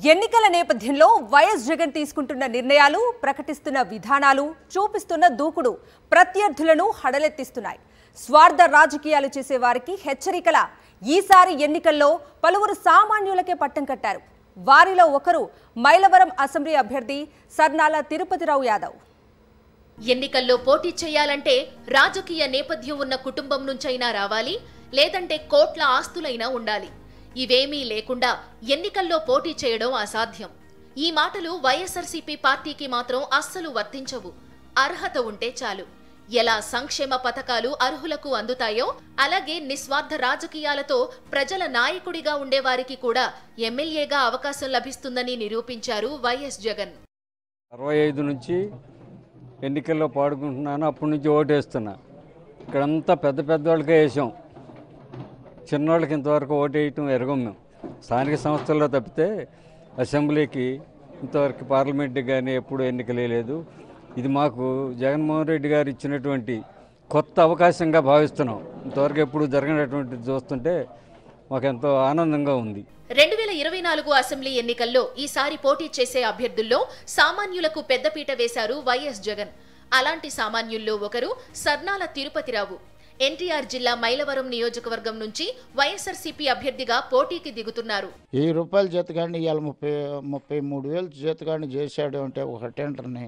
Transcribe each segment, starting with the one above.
ఎన్నికల నేపథ్యంలో వైఎస్ జగన్ తీసుకుంటున్న నిర్ణయాలు, ప్రకటిస్తున్న విధానాలు, చూపిస్తున్న దూకుడు ప్రత్యర్థులను హడలెత్తిస్తున్నాయి. స్వార్థ రాజకీయాలు చేసే వారికి హెచ్చరికల ఈసారి ఎన్నికల్లో పలువురు సామాన్యులకే పట్టం కట్టారు. వారిలో ఒకరు మైలవరం అసెంబ్లీ అభ్యర్థి సర్నాల తిరుపతిరావు యాదవ్. ఎన్నికల్లో పోటీ చేయాలంటే రాజకీయ నేపథ్యం ఉన్న కుటుంబం నుంచైనా రావాలి, లేదంటే కోట్ల ఆస్తులైనా ఉండాలి. ఇవేమీ లేకుండా ఎన్నికల్లో పోటీ చేయడం అసాధ్యం. ఈ మాటలు వైఎస్ఆర్సీపీ పార్టీకి మాత్రం అస్సలు వర్తించవు. అర్హత ఉంటే చాలు. ఎలా సంక్షేమ పథకాలు అర్హులకు అందుతాయో అలాగే నిస్వార్థ రాజకీయాలతో ప్రజల నాయకుడిగా ఉండేవారికి కూడా ఎమ్మెల్యేగా అవకాశం లభిస్తుందని నిరూపించారు వైఎస్ జగన్. 65 నుంచి ఎన్నికల్లో పాడుకుంటున్నాను, అప్పటి నుంచి ఓటేస్తున్నా. ఇక్కడంతా పెద్ద వాళ్ళకే వేసాం, చిన్నోళ్ళకి ఇంతవరకు ఓటేయటం ఎరగం. మేము స్థానిక సంస్థల్లో తప్పితే అసెంబ్లీకి ఇంతవరకు పార్లమెంట్కి కానీ ఎప్పుడు ఎన్నికలే లేదు. ఇది మాకు జగన్మోహన్ రెడ్డి గారు ఇచ్చినటువంటి కొత్త అవకాశంగా భావిస్తున్నాం. ఇంతవరకు ఎప్పుడు జరగనటువంటిది చూస్తుంటే మాకు ఎంతో ఆనందంగా ఉంది. 2024 అసెంబ్లీ ఎన్నికల్లో ఈసారి పోటీ చేసే అభ్యర్థుల్లో సామాన్యులకు పెద్దపీట వేశారు వైఎస్ జగన్. అలాంటి సామాన్యుల్లో ఒకరు సర్నాల తిరుపతిరావు. ఎన్టీఆర్ జిల్లా మైలవరం నియోజకవర్గం నుంచి వైఎస్ఆర్సీపీ అభ్యర్థిగా పోటీకి దిగుతున్నారు. ₹1000 జీతగాడిని ఇవాళ 33,000 జీతగాడిని చేశాడు అంటే ఒక టెండర్ని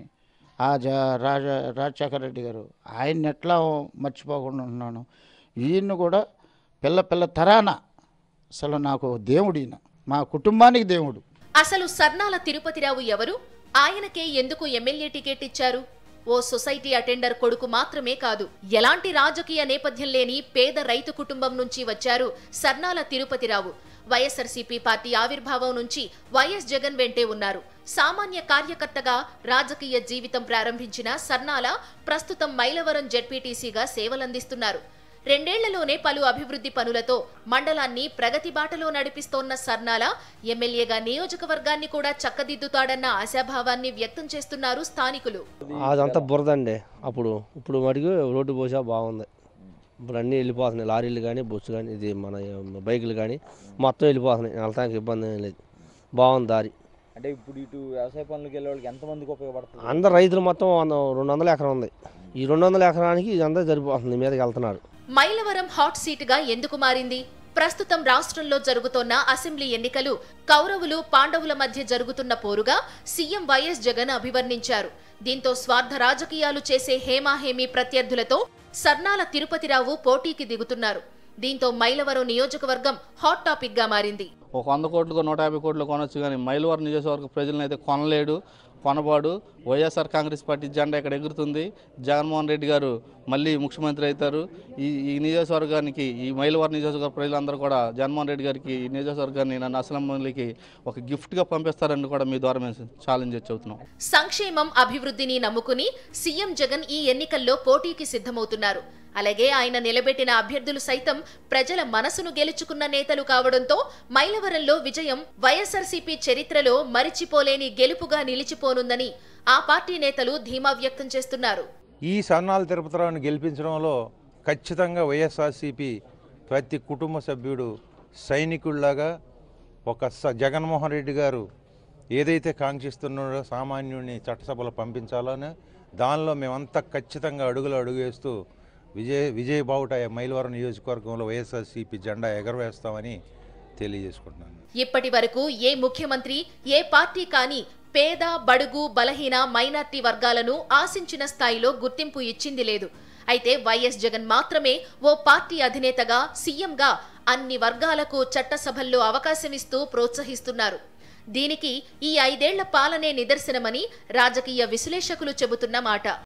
రాజశేఖర రెడ్డి గారు, ఆయన్ని ఎట్లా మర్చిపోకుండా ఉన్నాను. ఈయన్ని కూడా పిల్ల తరాన అసలు నాకు దేవుడు, ఈయన మా కుటుంబానికి దేవుడు. అసలు సర్నాల తిరుపతిరావు ఎవరు? ఆయనకే ఎందుకు ఎమ్మెల్యే టికెట్ ఇచ్చారు? ఓ సొసైటీ అటెండర్ కొడుకు మాత్రమే కాదు, ఎలాంటి రాజకీయ నేపథ్యం లేని పేద రైతు కుటుంబం నుంచి వచ్చారు సర్నాల తిరుపతిరావు. వైఎస్ఆర్సీపీ పార్టీ ఆవిర్భావం నుంచి వైఎస్ జగన్ వెంటే ఉన్నారు. సామాన్య కార్యకర్తగా రాజకీయ జీవితం ప్రారంభించిన సర్నాల ప్రస్తుతం మైలవరం జెడ్పీటీసీగా సేవలందిస్తున్నారు. 2 ఏళ్లలోనే పలు అభివృద్ధి పనులతో మండలాన్ని ప్రగతి బాటలో నడిపిస్తోన్న సర్నాల ఎమ్మెల్యేగా నియోజకవర్గాన్ని కూడా చక్కదిద్దుతాడన్న ఆశాభావాన్ని వ్యక్తం చేస్తున్నారు స్థానికులు. అదంతా బురదండి. ఇప్పుడు మటుకు రోడ్డు పోసా బాగుంది. ఇప్పుడు అన్నీ వెళ్ళిపోతున్నాయి, లారీలు కానీ బస్సు కానీ ఇది మన బైకులు కానీ మొత్తం వెళ్ళిపోతున్నాయి. వెళ్ళటానికి ఇబ్బంది ఏం లేదు, బాగుంది దారి. అంటే ఇప్పుడు ఇటు వ్యవసాయ పనులకు వెళ్ళే వాళ్ళకి ఎంతమందికి ఉపయోగపడుతుంది? అందరు రైతులు మొత్తం 200 ఎకరం ఉంది. ఈ 200 ఎకరానికి ఇదంతా సరిపోతుంది, మీదకి వెళ్తున్నారు. మైలవరం హాట్ సీటుగా ఎందుకు మారింది? ప్రస్తుతం రాష్ట్రంలో జరుగుతోన్న అసెంబ్లీ ఎన్నికలు కౌరవులు పాండవుల మధ్య జరుగుతున్న పోరుగా సీఎం వైఎస్ జగన్ అభివర్ణించారు. దీంతో స్వార్థ రాజకీయాలు చేసే హేమాహేమీ ప్రత్యర్థులతో సర్నాల తిరుపతిరావు పోటీకి దిగుతున్నారు. దీంతో మైలవరం నియోజకవర్గం హాట్ టాపిక్ గా మారింది. 100 కోట్లకు 150 కోట్లు కొనొచ్చు, కానీ మైలవరం నియోజకవర్గ ప్రజలను అయితే కొనలేడు, కొనబాడు. వైఎస్ఆర్ కాంగ్రెస్ పార్టీ జెండా ఇక్కడ ఎగురుతుంది. జగన్మోహన్ రెడ్డి గారు మళ్ళీ ముఖ్యమంత్రి అవుతారు. ఈ నియోజకవర్గానికి, ఈ మైలవరం నియోజకవర్గ ప్రజలందరూ కూడా జగన్మోహన్ రెడ్డి గారికి ఈ నియోజకవర్గాన్ని నన్ను అసెంబ్లీకి ఒక గిఫ్ట్గా పంపిస్తారని కూడా మీ ద్వారా మేము ఛాలెంజ్ చెబుతున్నాం. సంక్షేమం, అభివృద్ధిని నమ్ముకుని సీఎం జగన్ ఈ ఎన్నికల్లో పోటీకి సిద్ధమవుతున్నారు. అలాగే ఆయన నిలబెట్టిన అభ్యర్థులు సైతం ప్రజల మనసును గెలుచుకున్న నేతలు కావడంతో మైలవరంలో విజయం వైఎస్ఆర్సీపీ చరిత్రలో మరిచిపోలేని గెలుపుగా నిలిచిపోనుందని ఆ పార్టీ నేతలు ధీమా వ్యక్తం చేస్తున్నారు. ఈ సర్నాల తిరుపతిరావుని గెలిపించడంలో ఖచ్చితంగా వైఎస్ఆర్సీపీ ప్రతి కుటుంబ సభ్యుడు సైనికుల్లాగా ఒక జగన్మోహన్ రెడ్డి గారు ఏదైతే కాంక్షిస్తున్నారో సామాన్యుడిని చట్టసభలో పంపించాలని, దానిలో మేమంతా ఖచ్చితంగా అడుగు వేస్తూ విజయ బావుట మైలవరం నియోజకవర్గంలో వైఎస్ఆర్సీపీ జెండా ఎగరవేస్తామని తెలియజేసుకుంటున్నాను. ఇప్పటి వరకు ఏ ముఖ్యమంత్రి, ఏ పార్టీ కానీ పేద, బడుగు, బలహీన, మైనార్టీ వర్గాలను ఆశించిన స్థాయిలో గుర్తింపు ఇచ్చింది లేదు. అయితే వైఎస్ జగన్ మాత్రమే ఓ పార్టీ అధినేతగా, సీఎంగా అన్ని వర్గాలకు చట్టసభల్లో అవకాశమిస్తూ ప్రోత్సహిస్తున్నారు. దీనికి ఈ 5 ఏళ్ల పాలనే నిదర్శనమని రాజకీయ విశ్లేషకులు చెబుతున్న మాట.